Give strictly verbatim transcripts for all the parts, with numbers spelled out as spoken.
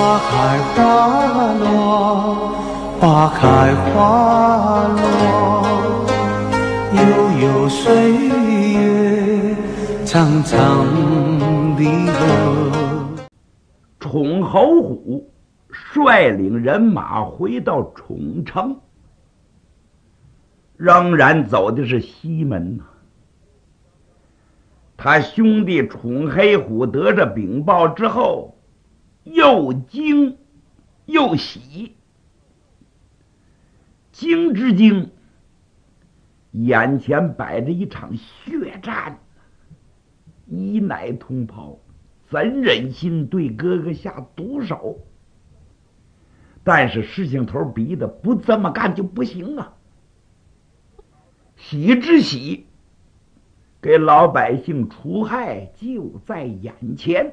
花开花落，花开花落，悠悠岁月，长长的河。 崇侯虎率领人马回到崇城，仍然走的是西门呐。他兄弟崇黑虎得着禀报之后，又惊又喜。惊之惊，眼前摆着一场血战，一奶同胞怎忍心对哥哥下毒手？但是事情头逼的不这么干就不行啊！喜之喜，给老百姓除害就在眼前，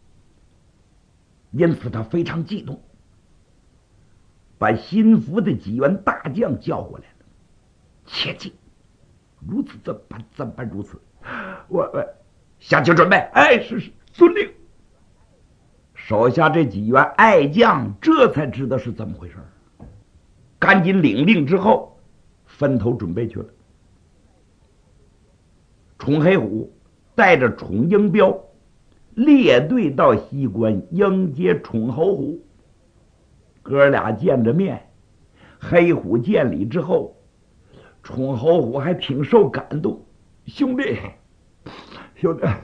因此他非常激动，把心腹的几员大将叫过来了。切记，如此怎办？怎办如此？我我下去准备。哎，是是，遵令。手下这几员爱将这才知道是怎么回事，赶紧领令之后，分头准备去了。崇黑虎带着崇英彪列队到西关迎接崇侯虎，哥俩见着面，黑虎见礼之后，崇侯虎还挺受感动。兄弟，兄弟，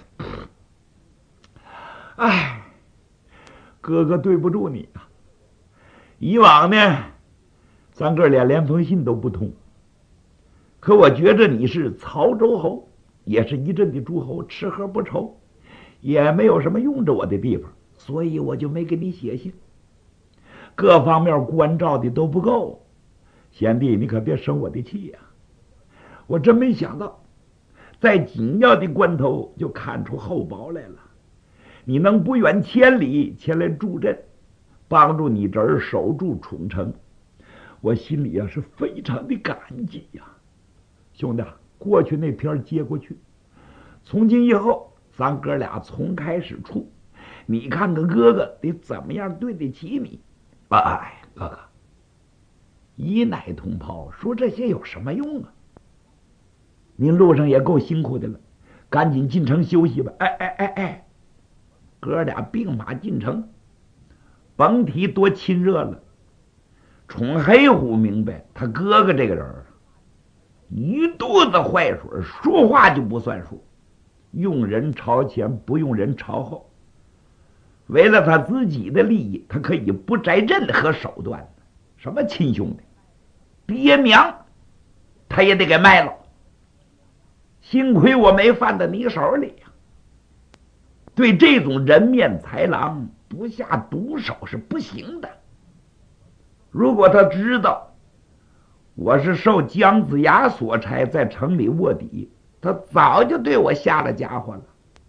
哎，哥哥对不住你啊！以往呢，咱哥俩连封信都不通，可我觉着你是曹州侯，也是一镇的诸侯，吃喝不愁，也没有什么用着我的地方，所以我就没给你写信。各方面关照的都不够，贤弟你可别生我的气呀、啊！我真没想到，在紧要的关头就看出厚薄来了。你能不远千里前来助阵，帮助你这儿守住崇城，我心里啊是非常的感激呀、啊！兄弟，过去那天接过去，从今以后咱哥俩从开始处，你看看哥哥得怎么样对得起你。哎，哥哥，一奶同胞说这些有什么用啊？您路上也够辛苦的了，赶紧进城休息吧。哎哎哎哎，哥俩并马进城，甭提多亲热了。崇黑虎明白，他哥哥这个人一肚子坏水，说话就不算数，用人朝前，不用人朝后。为了他自己的利益，他可以不摘任何手段。什么亲兄弟，爹娘他也得给卖了。幸亏我没犯到你手里呀、啊！对这种人面豺狼不下毒手是不行的。如果他知道我是受姜子牙所差，在城里卧底，他早就对我下了家伙了。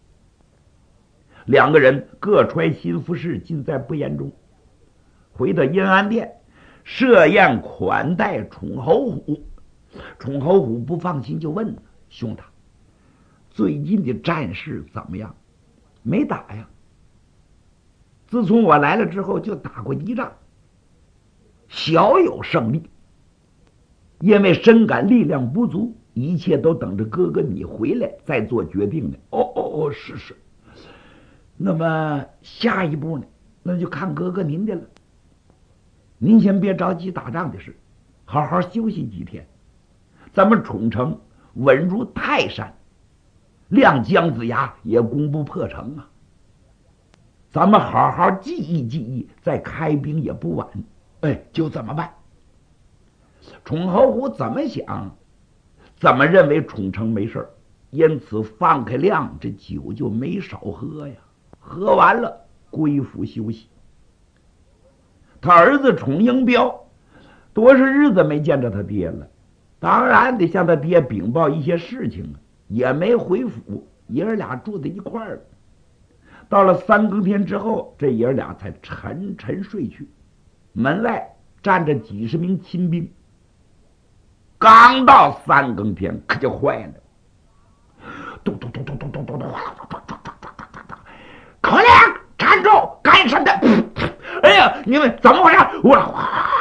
两个人各揣心腹事，尽在不言中。回到阴安殿，设宴款待崇侯虎。崇侯虎不放心，就问兄他最近的战事怎么样？没打呀。自从我来了之后，就打过一仗，小有胜利。因为深感力量不足，一切都等着哥哥你回来再做决定呢。哦哦哦，是是。那么下一步呢？那就看哥哥您的了。您先别着急打仗的事，好好休息几天。咱们宠城稳如泰山，谅姜子牙也攻不破城啊。咱们好好记忆记忆，再开兵也不晚。哎，就这么办。宠侯虎怎么想，怎么认为宠城没事，因此放开量，这酒就没少喝呀。喝完了，归府休息。他儿子宠英彪多少日子没见着他爹了，当然得向他爹禀报一些事情，也没回府，爷儿俩住在一块儿了。到了三更天之后，这爷儿俩才沉沉睡去。门外站着几十名亲兵。刚到三更天，可就坏了，咚咚咚咚咚咚咚咚，口令站住，干什么的？哎你们怎么回事？我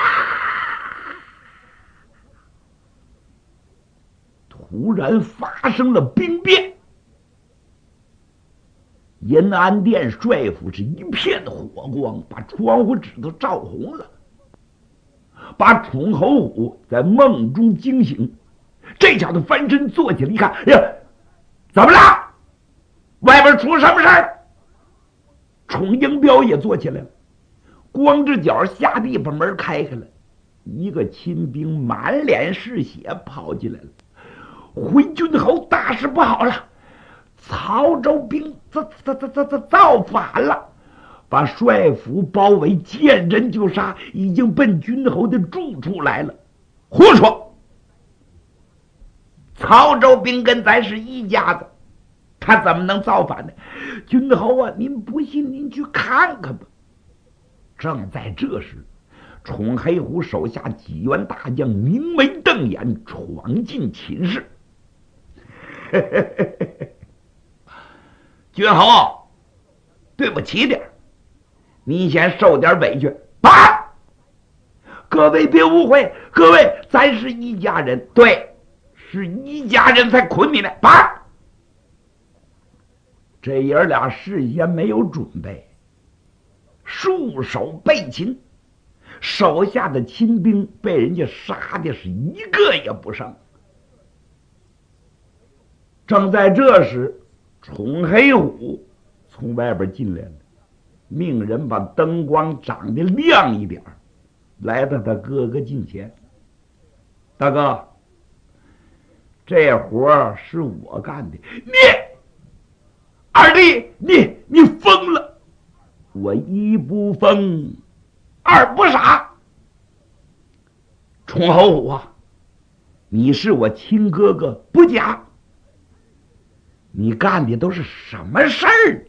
突然发生了兵变，银安殿帅府是一片火光，把窗户纸都照红了，把崇侯虎在梦中惊醒。这小子翻身坐起来，一看，哎呀，怎么了？外边出什么事儿？崇英彪也坐起来了，光着脚下地，把门开开了。一个亲兵满脸是血跑进来了。回军侯，大事不好了！曹州兵造造造造造造反了，把帅府包围，见人就杀，已经奔军侯的住处来了。胡说！曹州兵跟咱是一家子，他怎么能造反呢？军侯啊，您不信您去看看吧。正在这时，崇黑虎手下几员大将明眉瞪眼闯进寝室。军侯，对不起点，你先受点委屈。啊！各位别误会，各位，咱是一家人。对，是一家人才捆你呢。啊！这爷俩事先没有准备，束手被擒，手下的亲兵被人家杀的是一个也不剩。正在这时，崇黑虎从外边进来了，命人把灯光长得亮一点，来到他哥哥近前。大哥，这活是我干的。你二弟，你你疯了！我一不疯，二不傻。崇侯虎啊，你是我亲哥哥，不假。你干的都是什么事儿？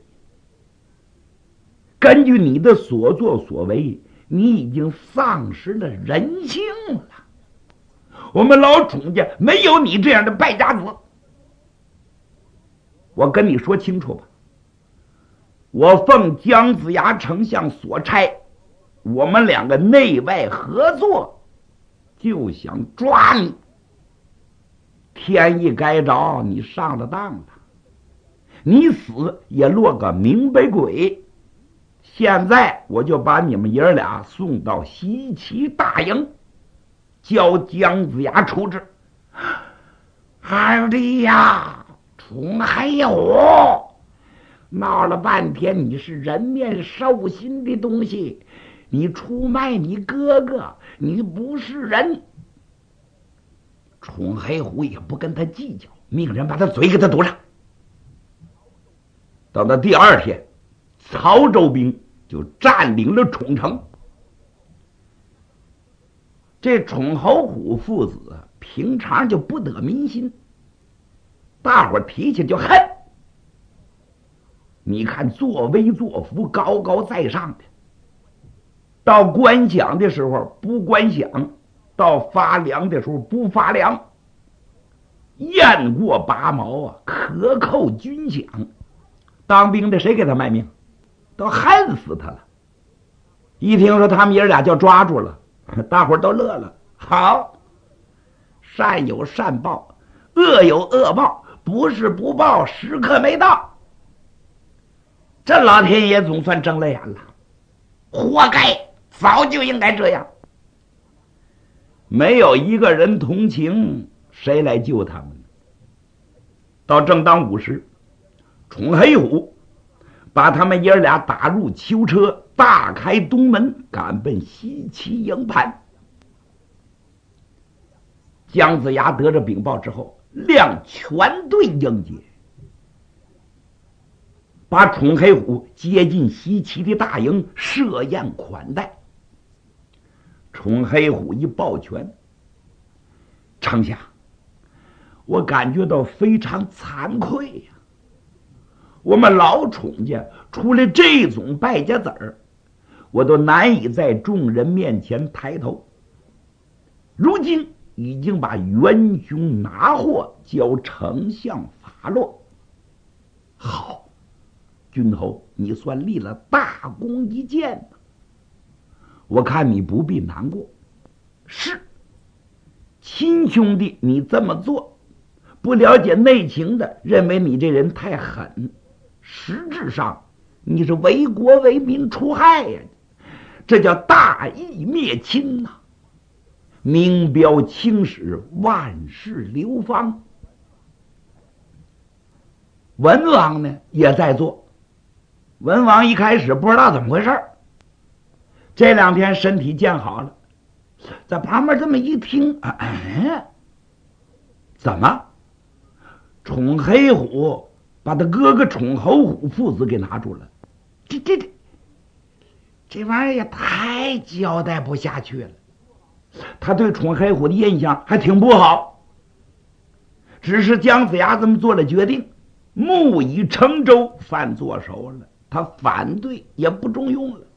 根据你的所作所为，你已经丧失了人性了。我们老崇家没有你这样的败家子。我跟你说清楚吧，我奉姜子牙丞相所差，我们两个内外合作，就想抓你。天一该着，你上了当了。你死也落个明白鬼。现在我就把你们爷俩送到西岐大营，交姜子牙处置。二弟呀，崇黑虎，闹了半天你是人面兽心的东西，你出卖你哥哥，你不是人。崇黑虎也不跟他计较，命人把他嘴给他堵上。到了第二天，曹州兵就占领了宠城。这宠侯虎父子平常就不得民心，大伙提起就恨。你看作威作福，高高在上的，到官饷的时候不官饷，到发粮的时候不发粮，雁过拔毛啊，克扣军饷。当兵的谁给他卖命？都恨死他了。一听说他们爷俩就抓住了，大伙儿都乐了。好，善有善报，恶有恶报，不是不报，时刻没到。这老天爷总算睁了眼了，活该，早就应该这样。没有一个人同情，谁来救他们？到正当午时，崇黑虎把他们爷俩打入囚车，大开东门，赶奔西岐营盘。姜子牙得着禀报之后，亮全队迎接，把崇黑虎接进西岐的大营，设宴款待。崇黑虎一抱拳：“丞相，我感觉到非常惭愧呀、啊！我们老崇家出了这种败家子儿，我都难以在众人面前抬头。如今已经把元凶拿获，交丞相发落。好，君侯，你算立了大功一件。 我看你不必难过。是亲兄弟，你这么做，不了解内情的认为你这人太狠，实质上你是为国为民除害呀，这叫大义灭亲呐、啊，名标青史，万世流芳。文王呢也在做，文王一开始不知道怎么回事，这两天身体见好了，在旁边这么一听，哎，怎么宠黑虎把他哥哥宠侯虎父子给拿住了？这这这这玩意儿也太交代不下去了。他对宠黑虎的印象还挺不好，只是姜子牙这么做了决定，木已成舟，饭做熟了，他反对也不中用了。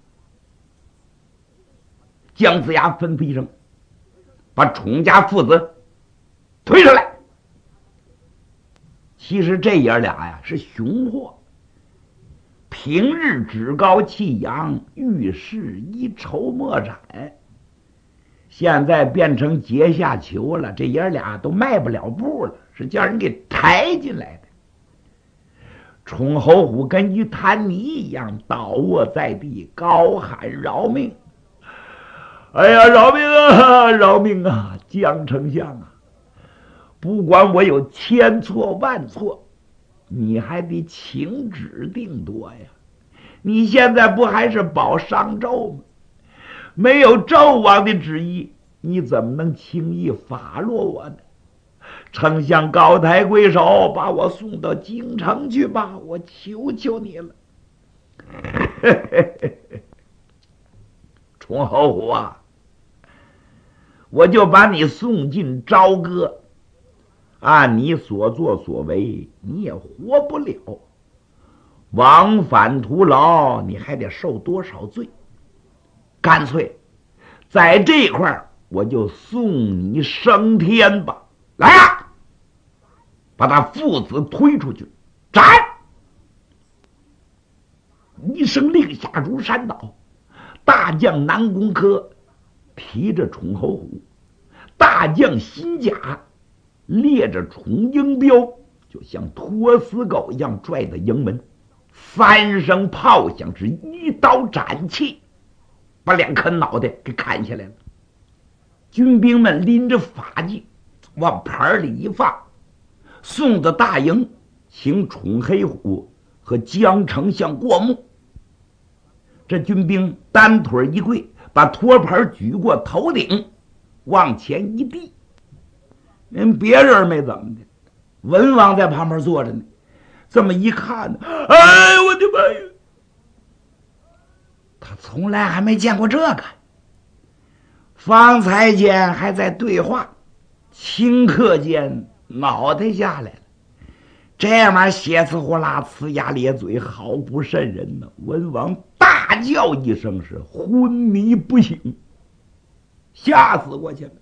姜子牙吩咐一声，把宠家父子推上来。其实这爷俩呀是雄货，平日趾高气扬，遇事一筹莫展，现在变成阶下囚了，这爷俩都迈不了步了，是叫人给抬进来的。宠侯虎跟一滩泥一样倒卧在地，高喊饶命！哎呀，饶命啊，饶命啊！姜丞相啊，不管我有千错万错，你还得请旨定夺呀！你现在不还是保商纣吗？没有纣王的旨意，你怎么能轻易发落我呢？丞相高抬贵手，把我送到京城去吧，我求求你了。崇侯虎啊，我就把你送进朝歌，按你所作所为，你也活不了，往返徒劳，你还得受多少罪？干脆在这块儿，我就送你升天吧！来呀，把他父子推出去，斩！一声令下如山倒，大将南宫轲提着宠侯虎，大将辛甲列着宠英彪，就像拖死狗一样拽到营门。三声炮响，是一刀斩气，把两颗脑袋给砍下来了。军兵们拎着法器往盘里一放，送到大营，请宠黑虎和姜丞相过目。这军兵单腿一跪，把托盘举过头顶，往前一递。人别人没怎么的，文王在旁边坐着呢，这么一看呢，哎，我的妈呀！他从来还没见过这个。方才间还在对话，顷刻间脑袋下来了，这玩意儿血呲呼啦，呲牙咧嘴，好不瘆人呢。文王大叫一声，是昏迷不醒，吓死过去了。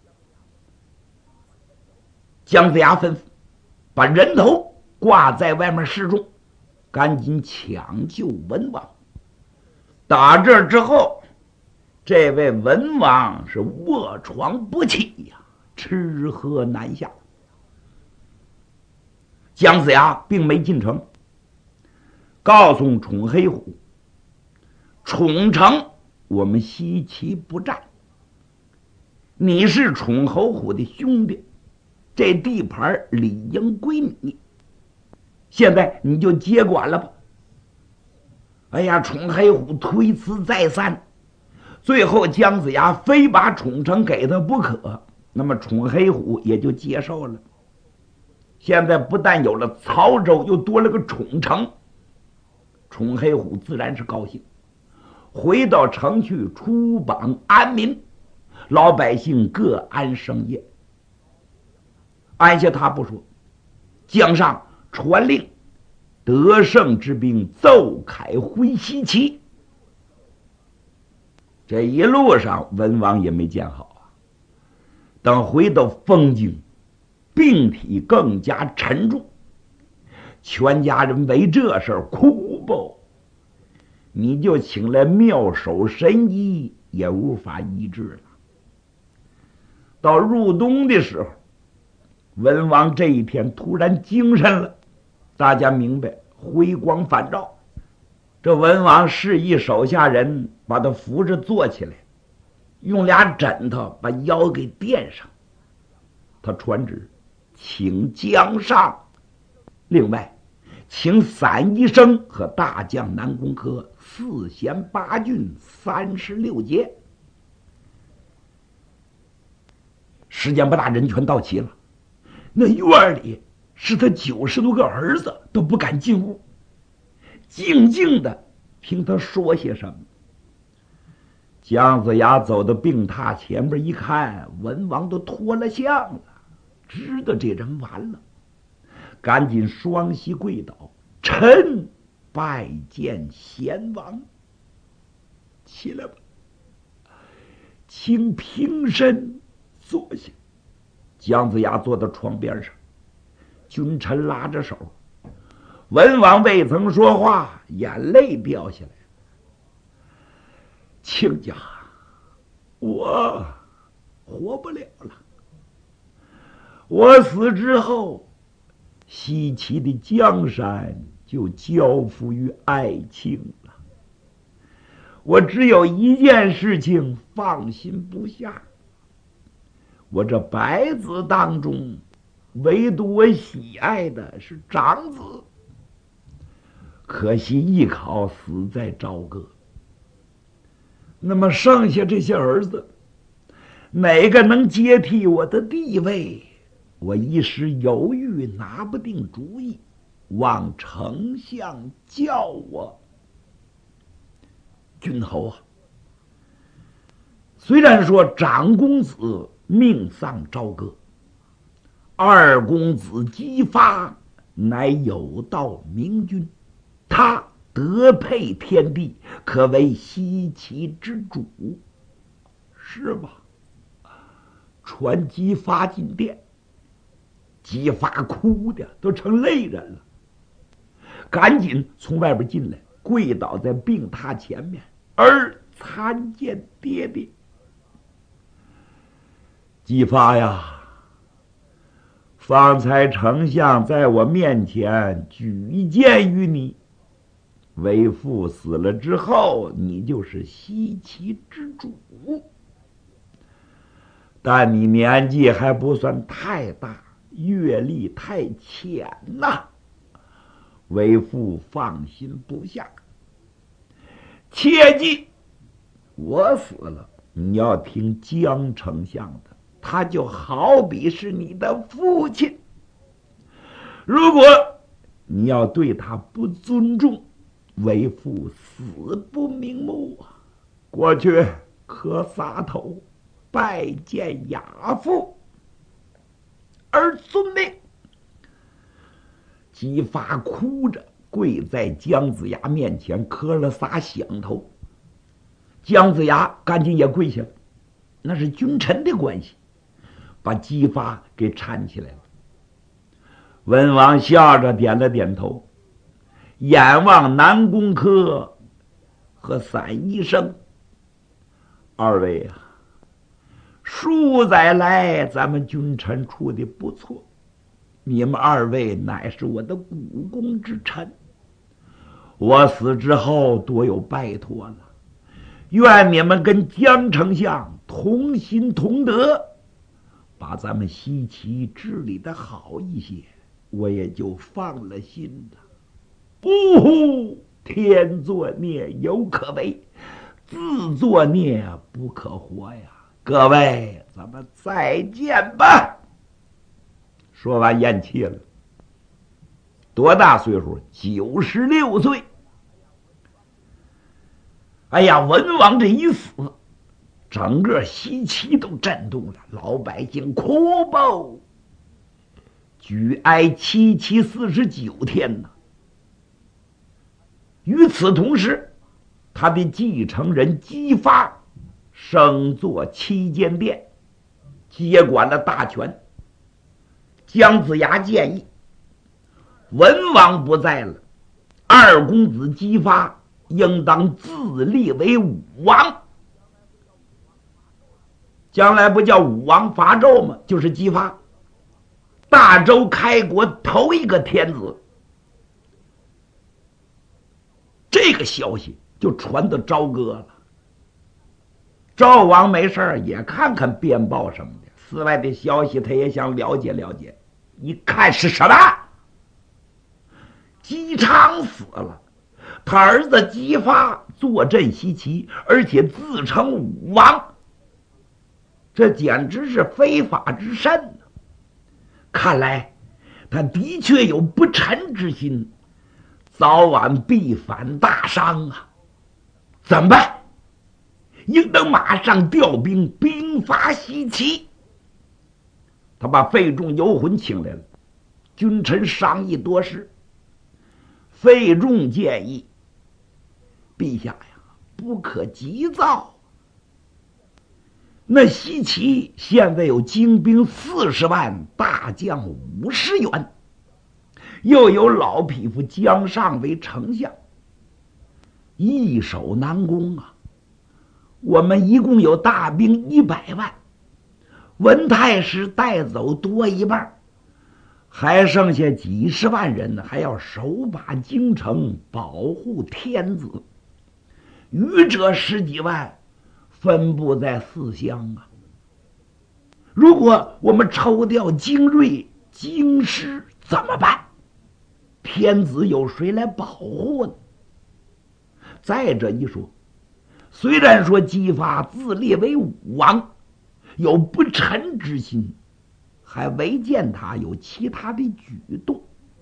姜子牙吩咐把人头挂在外面示众，赶紧抢救文王。打这之后，这位文王是卧床不起呀，吃喝难下。姜子牙并没进城，告诉宠黑虎，宠城我们西岐不战，你是宠侯虎的兄弟，这地盘理应归你，现在你就接管了吧。哎呀，宠黑虎推辞再三，最后姜子牙非把宠城给他不可，那么宠黑虎也就接受了。现在不但有了曹州，又多了个宠城，宠黑虎自然是高兴，回到城去出榜安民，老百姓各安生业。安下他不说，江上传令，得胜之兵奏凯回西岐。这一路上文王也没见好啊，等回到丰京，病体更加沉重，全家人为这事儿哭不，你就请来妙手神医也无法医治了。到入冬的时候，文王这一天突然精神了，大家明白回光返照。这文王示意手下人把他扶着坐起来，用俩枕头把腰给垫上。他传旨，请江上，另外请散宜生和大将南宫轲四贤八郡三十六节。时间不大，人全到齐了。那院里是他九十多个儿子都不敢进屋，静静的听他说些什么。姜子牙走到病榻前边一看，文王都脱了相了，知道这人完了，赶紧双膝跪倒，臣拜见贤王。起来吧，请平身坐下。姜子牙坐到床边上，君臣拉着手。文王未曾说话，眼泪掉下来。亲家，我活不了了。我死之后，西岐的江山就交付于爱卿了。我只有一件事情放心不下，我这百子当中，唯独我喜爱的是长子，可惜艺考死在朝歌。那么剩下这些儿子，哪个能接替我的地位？我一时犹豫，拿不定主意，望丞相教我。君侯啊，虽然说长公子命丧朝歌，二公子姬发乃有道明君，他德配天地，可为西岐之主，是吧？传姬发进殿，姬发哭的都成泪人了，赶紧从外边进来，跪倒在病榻前面，儿参见爹爹。姬发呀，方才丞相在我面前举荐于你，为父死了之后，你就是西岐之主。但你年纪还不算太大，阅历太浅呐，为父放心不下。切记，我死了，你要听姜丞相的，他就好比是你的父亲。如果你要对他不尊重，为父死不瞑目啊！过去可撒头拜见亚父，而遵命。姬发哭着跪在姜子牙面前，磕了仨响头。姜子牙赶紧也跪下了，那是君臣的关系，把姬发给搀起来了。文王笑着点了点头，眼望南宫轲和散宜生，二位啊，数载来咱们君臣处的不错，你们二位乃是我的股肱之臣，我死之后多有拜托了，愿你们跟姜丞相同心同德，把咱们西岐治理的好一些，我也就放了心了。呜呼！天作孽犹可为，自作孽不可活呀！各位，咱们再见吧。说完咽气了。多大岁数？九十六岁。哎呀，文王这一死，整个西岐都震动了，老百姓哭报，举哀七七四十九天呢。与此同时，他的继承人姬发升做七间殿，接管了大权。姜子牙建议，文王不在了，二公子姬发应当自立为武王， 将来不叫武王伐纣吗？就是姬发，大周开国头一个天子。这个消息就传到朝歌了。赵王没事也看看编报什么的，寺外的消息他也想了解了解。一看是什么？姬昌死了，他儿子姬发坐镇西岐，而且自称武王，这简直是非法之甚。看来他的确有不臣之心，早晚必反大商啊！怎么办？应当马上调兵，兵伐西岐。他把费仲、游魂请来了，君臣商议多事。费仲建议：陛下呀，不可急躁。那西岐现在有精兵四十万，大将五十员，又有老匹夫姜尚为丞相，易守难攻啊！我们一共有大兵一百万，文太师带走多一半，还剩下几十万人，还要守把京城，保护天子。余者十几万，分布在四乡啊。如果我们抽调精锐、京师怎么办？天子有谁来保护呢？再者一说，虽然说姬发自立为武王，有不臣之心，还未见他有其他的举动。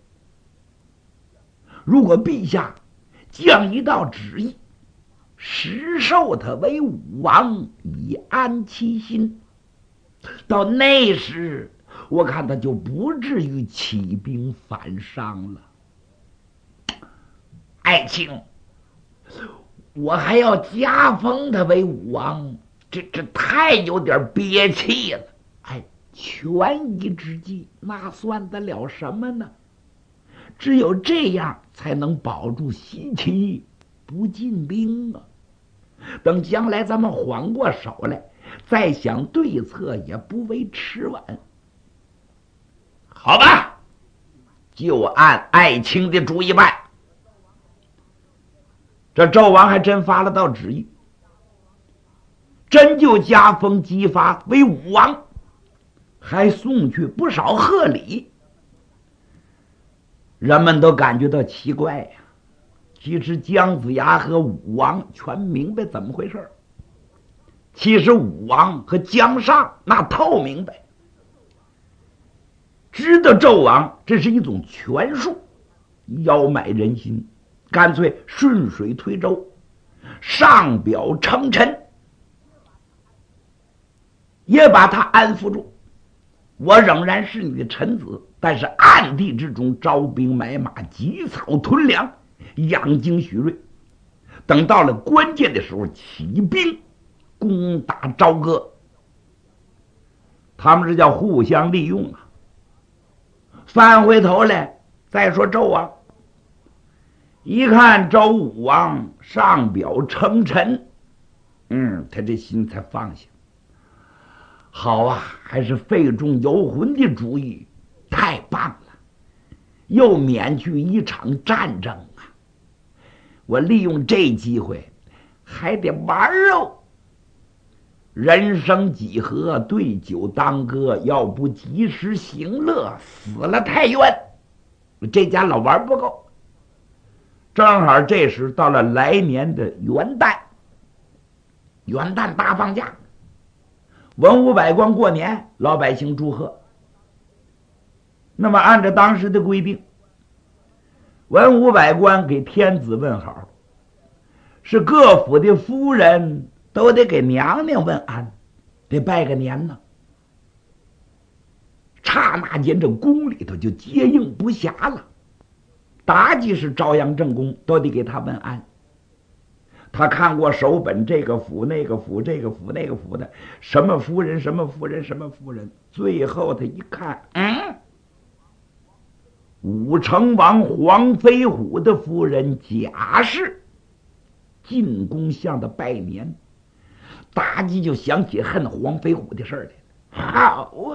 如果陛下降一道旨意，实授他为武王，以安其心，到那时我看他就不至于起兵反商了。爱卿，我还要加封他为武王，这这太有点憋气了。哎，权宜之计，那算得了什么呢？只有这样才能保住西岐不进兵啊！等将来咱们缓过手来，再想对策也不为迟晚。好吧，就按爱卿的主意办。这纣王还真发了道旨意，真就加封姬发为武王，还送去不少贺礼。人们都感觉到奇怪呀、啊。其实姜子牙和武王全明白怎么回事，其实武王和姜尚那透明白，知道纣王这是一种权术，邀买人心，干脆顺水推舟，上表称臣，也把他安抚住。我仍然是你的臣子，但是暗地之中招兵买马，积草屯粮，养精蓄锐，等到了关键的时候起兵攻打朝歌。他们这叫互相利用啊。翻回头来再说纣王，一看周武王上表称臣，嗯，他这心才放下。好啊，还是费仲游魂的主意，太棒了，又免去一场战争啊！我利用这机会还得玩哦。人生几何，对酒当歌，要不及时行乐，死了太冤。这家老玩不够。正好这时到了来年的元旦，元旦大放假，文武百官过年，老百姓祝贺。那么按照当时的规定，文武百官给天子问好，是各府的夫人都得给娘娘问安，得拜个年呢。刹那间这宫里头就接应不暇了，妲己是朝阳正宫，都得给他问安。他看过手本，这个府那个府这个府那个府的什么夫人什么夫人什么夫人，最后他一看，嗯，武成王黄飞虎的夫人贾氏进宫向他拜年， 大即就想起恨黄飞虎的事儿来。好啊！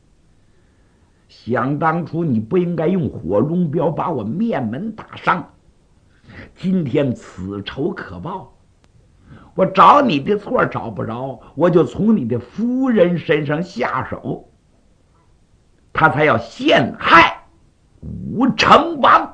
想当初你不应该用火龙镖把我面门打伤，今天此仇可报。我找你的错找不着，我就从你的夫人身上下手，他才要陷害武成王。